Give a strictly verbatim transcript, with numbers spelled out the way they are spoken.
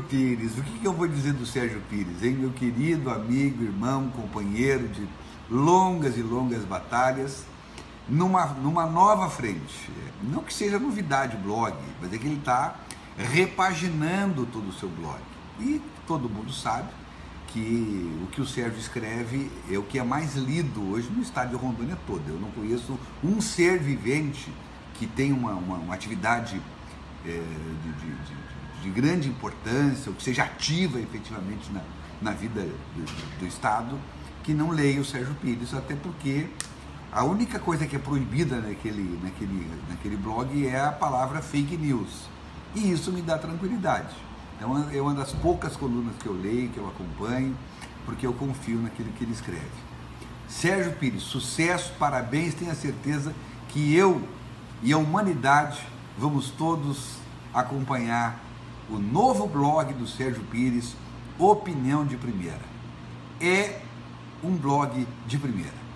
Pires, o que, que eu vou dizer do Sérgio Pires, hein? Meu querido amigo, irmão, companheiro de longas e longas batalhas, numa, numa nova frente. Não que seja novidade o blog, mas é que ele está repaginando todo o seu blog. E todo mundo sabe que o que o Sérgio escreve é o que é mais lido hoje no estado de Rondônia todo. Eu não conheço um ser vivente que tenha uma, uma, uma atividade é, de, de, de, de grande importância, ou que seja ativa efetivamente na, na vida do, do estado, que não leia o Sérgio Pires, até porque a única coisa que é proibida naquele, naquele, naquele blog é a palavra fake news. E isso me dá tranquilidade. Então é uma das poucas colunas que eu leio, que eu acompanho, porque eu confio naquilo que ele escreve. Sérgio Pires, sucesso, parabéns, tenha certeza que eu e a humanidade vamos todos acompanhar o novo blog do Sérgio Pires, Opinião de Primeira. É um blog de primeira.